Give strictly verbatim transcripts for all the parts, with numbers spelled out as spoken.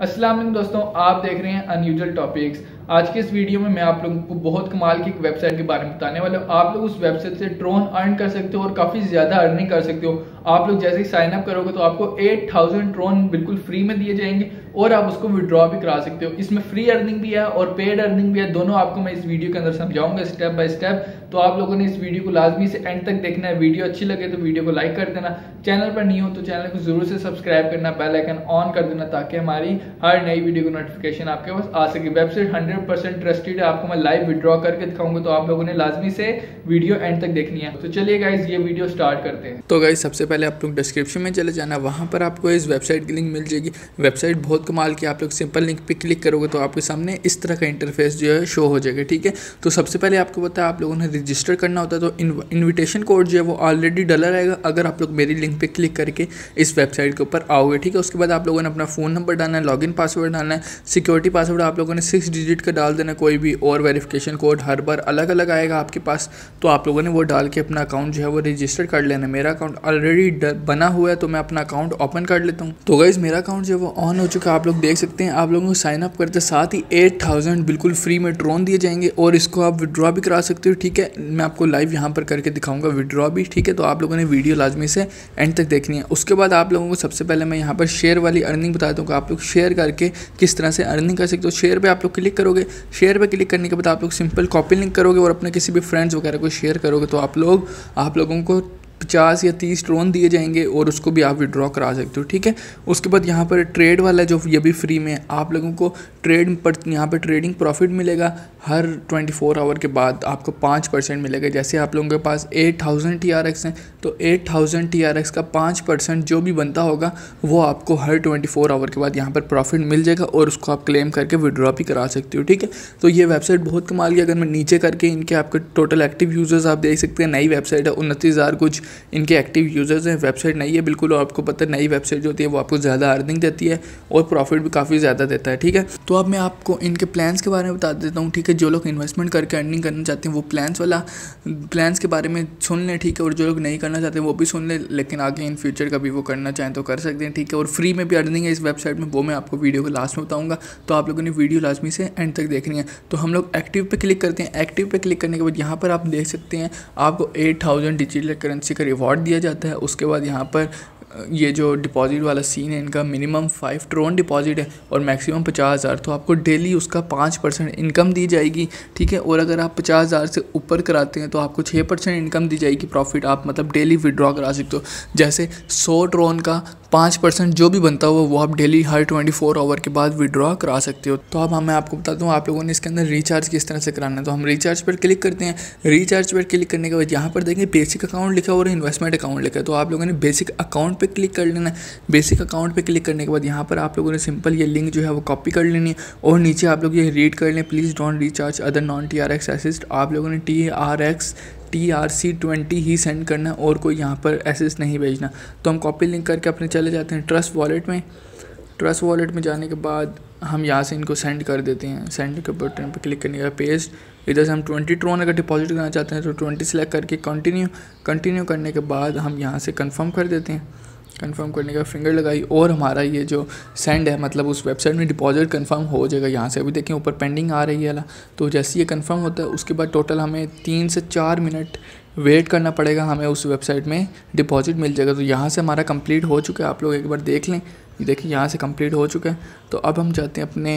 अस्सलाम वालेकुम दोस्तों, आप देख रहे हैं अनयूजुअल टॉपिक्स। आज के इस वीडियो में मैं आप लोगों को बहुत कमाल की एक वेबसाइट के बारे में बताने वाला हूँ। आप लोग उस वेबसाइट से ड्रोन अर्न कर सकते हो और काफ़ी ज़्यादा अर्निंग कर सकते हो। आप लोग जैसे ही साइन अप करोगे तो आपको एट थाउजेंड ड्रोन बिल्कुल फ्री में दिए जाएंगे और आप उसको विड्रॉ भी करा सकते हो। इसमें फ्री अर्निंग भी है और पेड अर्निंग भी है, दोनों आपको मैं इस वीडियो के अंदर समझाऊंगा स्टेप बाय स्टेप। तो आप लोगों ने इस वीडियो को लाजमी से एंड तक देखना है। वीडियो अच्छी लगे तो वीडियो को लाइक कर देना, चैनल पर नहीं हो तो चैनल को जरूर से सब्सक्राइब करना, बेल आइकन ऑन कर देना ताकि हमारी हर नई वीडियो को नोटिफिकेशन आपके पास आ सके। वेबसाइट हंड्रेड परसेंट ट्रस्टेड है, आपको मैं लाइव विड्रॉ करके दिखाऊंगा, तो आप लोगों ने लाजमी से वीडियो एंड तक देखनी है। तो चलिए गाइज ये वीडियो स्टार्ट करते हैं। तो गाइज सबसे पहले आप लोग डिस्क्रिप्शन में चले जाना, वहाँ पर आपको इस वेबसाइट की लिंक मिल जाएगी। वेबसाइट बहुत कमाल की, आप लोग सिंपल लिंक पे क्लिक करोगे तो आपके सामने इस तरह का इंटरफेस जो है शो हो जाएगा। ठीक है, तो सबसे पहले आपको पता है आप लोगों ने रजिस्टर करना होता है, तो इन्विटेशन कोड जो है वो ऑलरेडी डला रहेगा अगर आप लोग मेरी लिंक पे क्लिक करके इस वेबसाइट के ऊपर आओगे। ठीक है, उसके बाद आप लोगों ने अपना फ़ोन नंबर डालना है, लॉगिन पासवर्ड डालना है, सिक्योरिटी पासवर्ड आप लोगों ने सिक्स डिजिट का डाल देना, कोई भी और वेरिफिकेशन कोड हर बार अलग अलग आएगा आपके पास, तो आप लोगों ने वो डाल के अपना अकाउंट जो है वो रजिस्टर कर लेना। मेरा अकाउंट ऑलरेडी बना हुआ है तो मैं अपना अकाउंट ओपन कर लेता हूँ। तो गाइस मेरा अकाउंट जो है वो ऑन हो चुका है, आप लोग देख सकते हैं। आप लोगों को साइन अप करते साथ ही एट थाउजेंड बिल्कुल फ्री में ड्रोन दिए जाएंगे और इसको आप विड्रॉ भी करा सकते हो। ठीक है, मैं आपको लाइव यहाँ पर करके दिखाऊंगा विड्रॉ भी। ठीक है, तो आप लोगों ने वीडियो लाजमी से एंड तक देखनी है। उसके बाद आप लोगों को सबसे पहले मैं यहाँ पर शेयर वाली अर्निंग बताता हूँ कि आप लोग शेयर करके किस तरह से अर्निंग कर सकते हो। शेयर पे आप लोग क्लिक करोगे, शेयर पे क्लिक करने के बाद आप लोग सिंपल कॉपी लिंक करोगे और अपने किसी भी फ्रेंड्स वगैरह को शेयर करोगे तो आप लोग आप लोगों को पचास या तीस ड्रोन दिए जाएंगे और उसको भी आप विड्रॉ करा सकते हो। ठीक है, उसके बाद यहाँ पर ट्रेड वाला जो ये भी फ्री में आप लोगों को ट्रेड पर यहाँ पर ट्रेडिंग प्रॉफिट मिलेगा हर ट्वेंटी फोर आवर के बाद आपको पाँच परसेंट मिलेगा। जैसे आप लोगों के पास eight thousand T R X हैं तो eight thousand T R X का पाँच परसेंट जो भी बनता होगा वो आपको हर ट्वेंटी फोर आवर के बाद यहाँ पर प्रॉफिट मिल जाएगा और उसको आप क्लेम करके विड्रॉ भी करा सकते हो। ठीक है, तो ये वेबसाइट बहुत कमाल की। अगर मैं नीचे करके इनके आपके टोटल एक्टिव यूज़र्स आप देख सकते हैं, नई वेबसाइट है, उनतीस हज़ार कुछ इनके एक्टिव यूज़र्स हैं। वेबसाइट नहीं है बिल्कुल, और आपको पता है नई वेबसाइट जो होती है वो आपको ज़्यादा अर्निंग देती है और प्रॉफिट भी काफ़ी ज़्यादा देता है। ठीक है, तो अब मैं आपको इनके प्लान्स के बारे में बता देता हूँ। ठीक है, जो लोग इन्वेस्टमेंट करके अर्निंग करना चाहते हैं वो प्लान्स वाला प्लान्स के बारे में सुन लें। ठीक है, और जो लोग नहीं करना चाहते वो भी सुन लें, लेकिन आगे इन फ्यूचर कभी वो करना चाहें तो कर सकते हैं। ठीक है, और फ्री में भी अर्निंग है इस वेबसाइट में, वो मैं आपको वीडियो के लास्ट में बताऊँगा, तो आप लोगों ने वीडियो लाजमी से एंड तक देखनी है। तो हम लोग एक्टिव पे क्लिक करते हैं। एक्टिव पे क्लिक करने के बाद यहाँ पर आप देख सकते हैं आपको एट थाउजेंड डिजिटल करेंसी का रिवॉर्ड दिया जाता है। उसके बाद यहाँ पर ये जो डिपॉजिट वाला सीन है, इनका मिनिमम फाइव ड्रोन डिपॉजिट है और मैक्सिमम पचास हज़ार, तो आपको डेली उसका पाँच परसेंट इनकम दी जाएगी। ठीक है, और अगर आप पचास हज़ार से ऊपर कराते हैं तो आपको छः परसेंट इनकम दी जाएगी प्रॉफिट, आप मतलब डेली विड्रॉ करा सकते हो। जैसे सौ ड्रोन का पाँच परसेंट जो भी बनता हो वो आप डेली हर ट्वेंटी फोर आवर के बाद विड्रॉ करा सकते हो। तो अब मैं आपको बताता हूँ आप लोगों ने इसके अंदर रिचार्ज किस तरह से कराना है। तो हम रिचार्ज पर क्लिक करते हैं। रिचार्ज पर क्लिक करने के बाद यहाँ पर देखेंगे बेसिक अकाउंट लिखा और इन्वेस्टमेंट अकाउंट लिखा है, तो आप लोगों ने बेसिक अकाउंट पे क्लिक कर लेना है। बेसिक अकाउंट पे क्लिक करने के बाद यहाँ पर आप लोगों ने सिंपल ये लिंक जो है वो कॉपी कर लेनी है और नीचे आप लोग ये रीड कर लें, please don't recharge other non T R X assist. आप लोगों ने T R X T R C twenty ही सेंड करना है और कोई यहाँ पर एसेस नहीं भेजना। तो हम कॉपी लिंक करके अपने चले जाते हैं ट्रस्ट वॉलेट में। ट्रस्ट वॉलेट में जाने के बाद हम यहाँ से इनको सेंड कर देते हैं। सेंड के बटन पर क्लिक करने के बाद पेस्ट, इधर से हम ट्वेंटी ट्रोन अगर डिपॉजिट करना चाहते हैं तो ट्वेंटी सेलेक्ट करके कंटिन्यू कंटिन्यू करने के बाद हम यहाँ से कन्फर्म कर देते हैं। कंफर्म करने का फिंगर लगाई और हमारा ये जो सेंड है मतलब उस वेबसाइट में डिपॉजिट कंफर्म हो जाएगा। यहाँ से अभी देखें ऊपर पेंडिंग आ रही है, तो जैसे ये कंफर्म होता है उसके बाद टोटल हमें तीन से चार मिनट वेट करना पड़ेगा, हमें उस वेबसाइट में डिपॉजिट मिल जाएगा। तो यहाँ से हमारा कंप्लीट हो चुका है, आप लोग एक बार देख लें। देखिए यहाँ से कंप्लीट हो चुका है। तो अब हम जाते हैं अपने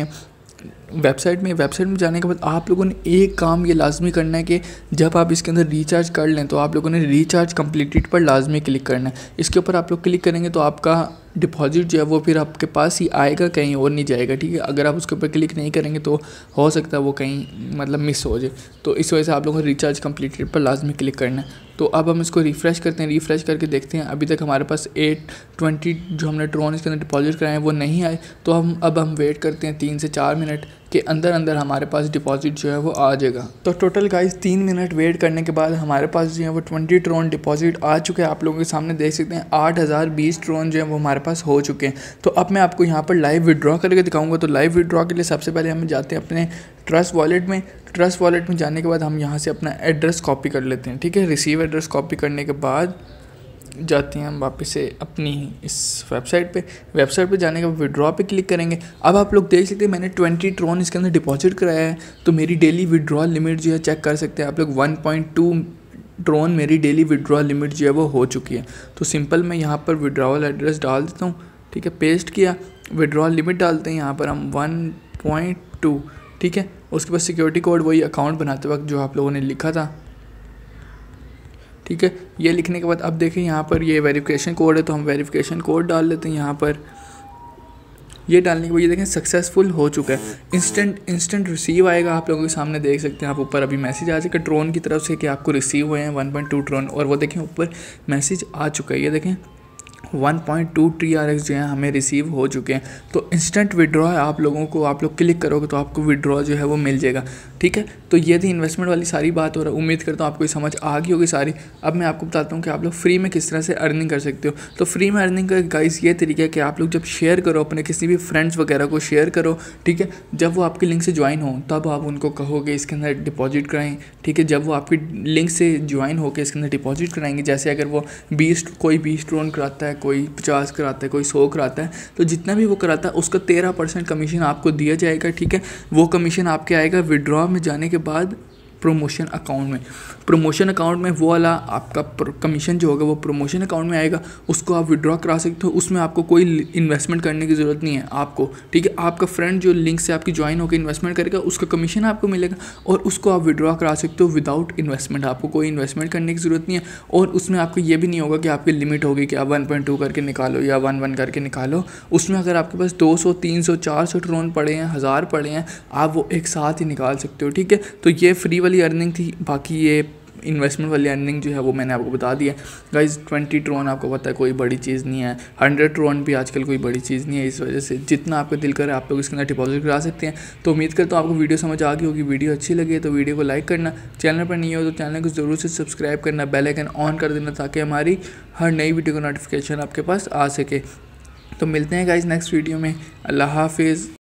वेबसाइट में। वेबसाइट में जाने के बाद आप लोगों ने एक काम ये लाजमी करना है कि जब आप इसके अंदर रिचार्ज कर लें तो आप लोगों ने रिचार्ज कंप्लीटेड पर लाजमी क्लिक करना है। इसके ऊपर आप लोग क्लिक करेंगे तो आपका डिपॉजिट जो है वो फिर आपके पास ही आएगा, कहीं और नहीं जाएगा। ठीक है, अगर आप उसके ऊपर क्लिक नहीं करेंगे तो हो सकता है वो कहीं मतलब मिस हो जाए, तो इस वजह से आप लोगों को रिचार्ज कंप्लीटेड पर लाजमी क्लिक करना है। तो अब हम इसको रिफ़्रेश करते हैं। रिफ़्रेश करके देखते हैं अभी तक हमारे पास एट ट्वेंटी जो हमने ड्रोन इसके अंदर डिपॉजिट कराए हैं वो नहीं आए, तो हम अब हम वेट करते हैं तीन से चार मिनट के अंदर अंदर हमारे पास डिपॉजिट जो है वो आ जाएगा। तो टोटल गाइस तीन मिनट वेट करने के बाद हमारे पास जो है वो ट्वेंटी ड्रोन डिपॉजिट आ चुके हैं। आप लोगों के सामने देख सकते हैं आठ हज़ार बीस ड्रोन जो है वो हमारे पास हो चुके हैं। तो अब मैं आपको यहाँ पर लाइव विड्रॉ करके दिखाऊंगा। तो लाइव विड्रॉ के लिए सबसे पहले हम जाते हैं अपने ट्रस्ट वॉलेट में। ट्रस्ट वॉलेट में जाने के बाद हम यहाँ से अपना एड्रेस कॉपी कर लेते हैं। ठीक है, रिसीव एड्रेस कॉपी करने के बाद जाते हैं हम वापस से अपनी इस वेबसाइट पे वेबसाइट पे जाने के बाद विड्रॉ पे क्लिक करेंगे। अब आप लोग देख सकते हैं मैंने ट्वेंटी ट्रोन इसके अंदर डिपॉजिट कराया है, तो मेरी डेली विड्रॉ लिमिट जो है चेक कर सकते हैं आप लोग, वन पॉइंट टू ट्रोन मेरी डेली विड्रॉ लिमिट जो है वो हो चुकी है। तो सिंपल मैं यहाँ पर विड्रॉवल एड्रेस डाल देता हूँ, ठीक है, पेस्ट किया, विड्रॉ लिमिट डालते हैं यहाँ पर हम वन पॉइंट टू, ठीक है। उसके बाद सिक्योरिटी कोड वही अकाउंट बनाते वक्त जो आप लोगों ने लिखा था, ठीक है। ये लिखने के बाद अब देखें यहाँ पर ये वेरिफिकेशन कोड है, तो हम वेरिफिकेशन कोड डाल लेते हैं यहाँ पर। ये डालने के बाद ये देखें सक्सेसफुल हो चुका है, इंस्टेंट इंस्टेंट रिसीव आएगा आप लोगों के सामने, देख सकते हैं आप ऊपर अभी मैसेज आ जाएगा ट्रोन की तरफ से कि आपको रिसीव हुए हैं वन पॉइंट टू ट्रोन, और वो देखें ऊपर मैसेज आ चुका है, ये देखें one point two T R X जो है हमें रिसीव हो चुके हैं। तो इंस्टेंट विड्रॉ है, आप लोगों को, आप लोग क्लिक करोगे तो आपको विड्रॉ जो है वो मिल जाएगा, ठीक है। तो ये थी इन्वेस्टमेंट वाली सारी बात, और उम्मीद करता हूँ आपको ये समझ आ गई होगी सारी। अब मैं आपको बताता हूँ कि आप लोग फ्री में किस तरह से अर्निंग कर सकते हो। तो फ्री में अर्निंग का गाइस ये तरीका है कि आप लोग जब शेयर करो अपने किसी भी फ्रेंड्स वगैरह को शेयर करो, ठीक है, जब वो आपके लिंक से ज्वाइन हो तब आप उनको कहोगे इसके अंदर डिपॉजिट कराएं, ठीक है। जब वो आपकी लिंक से ज्वाइन होकर इसके अंदर डिपॉजिट कराएंगे, जैसे अगर वो बीस कोई बीस ट्रोन कराता है, कोई पचास कराता है, कोई सौ कराता है, तो जितना भी वो कराता है उसका तेरह परसेंट कमीशन आपको दिया जाएगा, ठीक है। वो कमीशन आपके आएगा विड्रॉ में जाने के बाद प्रमोशन अकाउंट में। प्रमोशन अकाउंट में वो वाला आपका कमीशन जो होगा वो प्रमोशन अकाउंट में आएगा, उसको आप विड्रॉ करा सकते हो। उसमें आपको कोई इन्वेस्टमेंट करने की ज़रूरत नहीं है आपको, ठीक है। आपका फ्रेंड जो लिंक से आपकी ज्वाइन होकर इन्वेस्टमेंट करेगा उसका कमीशन आपको मिलेगा, और उसको आप विड्रॉ करा सकते हो विदाउट इन्वेस्टमेंट। आपको कोई इन्वेस्टमेंट करने की ज़रूरत नहीं है, और उसमें आपको ये भी नहीं होगा कि आपकी लिमिट होगी कि आप वन पॉइंट टू करके निकालो या वन वन करके निकालो। उसमें अगर आपके पास दो सौ तीन सौ चार सौ ट्रोन पड़े हैं, हज़ार पड़े हैं, आप वो एक साथ ही निकाल सकते हो, ठीक है। तो ये फ्री वाली अर्निंग थी। बाकी ये इन्वेस्टमेंट वाली अर्निंग जो है वो मैंने आपको बता दिया गाइज। ट्वेंटी ट्रोन आपको पता है कोई बड़ी चीज़ नहीं है, हंड्रेड ट्रोन भी आजकल कोई बड़ी चीज़ नहीं है, इस वजह से जितना आपका दिल करे आप लोग इसके अंदर डिपॉजिट करा सकते हैं। तो उम्मीद करता हूँ आपको वीडियो समझ आ गई होगी। वीडियो अच्छी लगी तो वीडियो को लाइक करना, चैनल पर नहीं हो तो चैनल को ज़रूर से सब्सक्राइब करना, बेल आइकन ऑन कर देना ताकि हमारी हर नई वीडियो का नोटिफिकेशन आपके पास आ सके। तो मिलते हैं गाइज नेक्स्ट वीडियो में। अल्लाह हाफिज़।